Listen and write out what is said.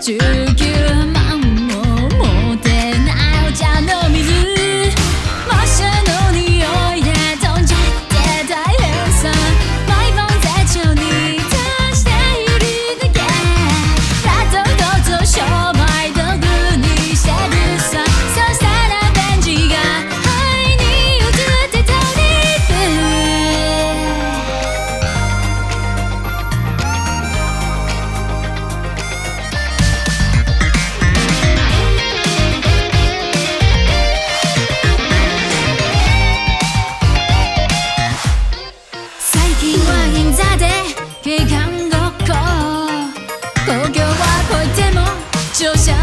19万も持ってないお茶の水マッシュの匂いで飛んじゃって大変さ毎晩手帳に足しているだけラットと商売道具にしてるさそしたらベンチが肺に移ってトリップ最近は銀座で警官ごっこ東京はこいても乗車